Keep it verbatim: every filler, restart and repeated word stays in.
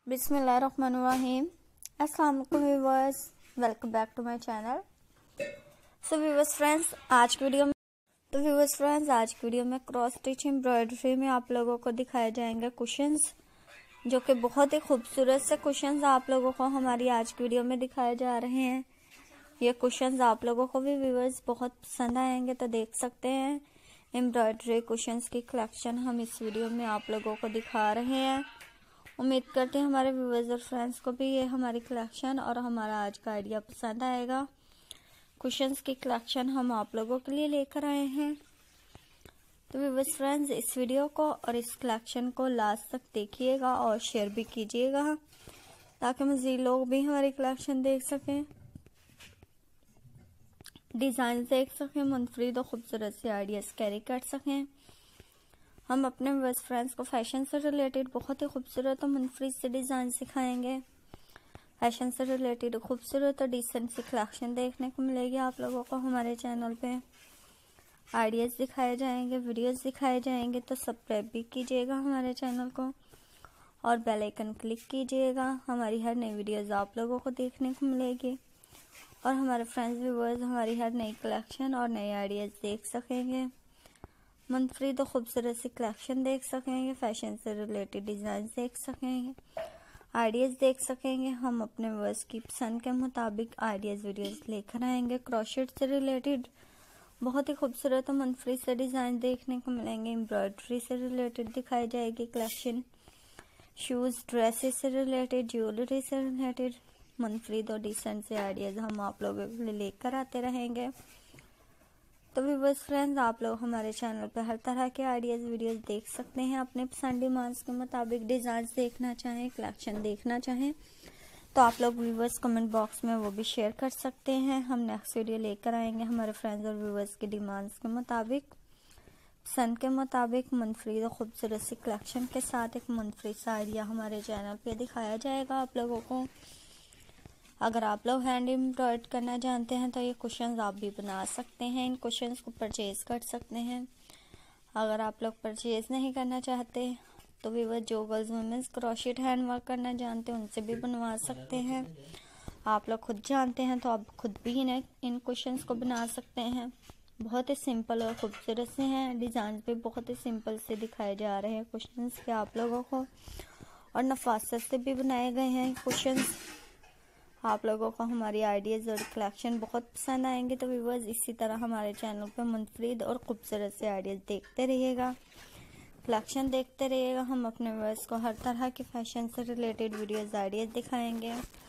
बिस्मिल्लाहिर्रहमानिर्रहीम। अस्सलाम वालेकुम viewers, welcome back to my channel. So viewers friends, आज की वीडियो में तो व्यूअर्स फ्रेंड्स आज की वीडियो में क्रॉस स्टिच एम्ब्रॉयडरी में आप लोगों को दिखाए जाएंगे कुशन्स, जो कि बहुत ही खूबसूरत से कुशन्स आप लोगों को हमारी आज की वीडियो में दिखाए जा रहे हैं। ये कुशन्स आप लोगों को भी व्यूअर्स बहुत पसंद आएंगे, तो देख सकते हैं एम्ब्रॉयडरी कुशन्स की कलेक्शन हम इस वीडियो में आप लोगों को दिखा रहे हैं। उम्मीद करते हैं हमारे व्यूअर्स और फ्रेंड्स को भी ये हमारी कलेक्शन और हमारा आज का आइडिया पसंद आएगा। कुशन्स की कलेक्शन हम आप लोगों के लिए लेकर आए हैं, तो व्यूअर्स फ्रेंड्स इस वीडियो को और इस कलेक्शन को लास्ट तक देखिएगा और शेयर भी कीजिएगा, ताकि मज़ीद लोग भी हमारी कलेक्शन देख सकें, डिज़ाइन देख सकें, मुनफरिद और खूबसूरत से आइडियाज़ कैरी कर सकें। हम अपने व्यूअर्स फ्रेंड्स को फैशन से रिलेटेड बहुत ही खूबसूरत और मुनफरिद से डिज़ाइन सिखाएंगे। फैशन से रिलेटेड खूबसूरत और डिसेंट सी कलेक्शन देखने को मिलेगी आप लोगों को हमारे चैनल पे। आइडियाज़ दिखाए जाएंगे, वीडियोस दिखाए जाएंगे, तो सब्सक्राइब भी कीजिएगा हमारे चैनल को और बेल आइकन क्लिक कीजिएगा। हमारी हर नई वीडियोज़ आप लोगों को देखने को मिलेगी और हमारे फ्रेंड्स व्यूअर्स हमारी हर नई कलेक्शन और नए आइडियाज़ देख सकेंगे, मुनफरिद और खूबसूरत सी कलेक्शन देख सकेंगे, फैशन से रिलेटेड डिज़ाइन देख सकेंगे, आइडियाज़ देख सकेंगे। हम अपने व्यूअर्स की पसंद के मुताबिक आइडियाज़ वीडियोस लेकर आएंगे। क्रॉशेट से रिलेटेड बहुत ही खूबसूरत और मुनफरिद से डिज़ाइन देखने को मिलेंगे। एम्ब्रॉयडरी से रिलेटेड दिखाई जाएगी कलेक्शन। शूज़, ड्रेसेस से रिलेटेड, ज्वेलरी से रिलेटेड मुनफरिद और डिसेंट से आइडियाज़ हम आप लोगों के लिए लेकर आते रहेंगे। तो व्यूअर्स फ्रेंड्स आप लोग हमारे चैनल पर हर तरह के आइडियाज़ वीडियोस देख सकते हैं। अपने पसंद डिमांड्स के मुताबिक डिज़ाइन देखना चाहें, कलेक्शन देखना चाहें, तो आप लोग व्यूअर्स कमेंट बॉक्स में वो भी शेयर कर सकते हैं। हम नेक्स्ट वीडियो लेकर आएंगे हमारे फ्रेंड्स और व्यूअर्स की डिमांड्स के मुताबिक, पसंद के मुताबिक मुनफरिद और खूबसूरत सी कलेक्शन के साथ एक मुनफरिद सा आइडिया हमारे चैनल पर दिखाया जाएगा आप लोगों को। अगर आप लोग हैंड एम्ब्रॉयड करना जानते हैं तो ये कुशन्स आप भी बना सकते हैं, इन कुशन्स को परचेज कर सकते हैं। अगर आप लोग परचेज नहीं करना चाहते तो भी वह जो girls women's crochet hand work करना जानते हैं उनसे भी बनवा सकते हैं। आप लोग खुद जानते हैं तो आप खुद भी इन इन कुशन्स को बना सकते हैं। बहुत ही सिंपल और खूबसूरत से हैं, डिज़ाइन भी बहुत ही सिंपल से दिखाए जा रहे हैं कुशन्स के आप लोगों को, और नफासत से भी बनाए गए हैं कुशन्स। आप लोगों को हमारी आइडियाज़ और कलेक्शन बहुत पसंद आएंगे, तो व्यूअर्स इसी तरह हमारे चैनल पर मुनफरिद और खूबसूरत से आइडियाज़ देखते रहिएगा, कलेक्शन देखते रहिएगा। हम अपने व्यूअर्स को हर तरह के फैशन से रिलेटेड वीडियोज़ आइडियाज़ दिखाएंगे।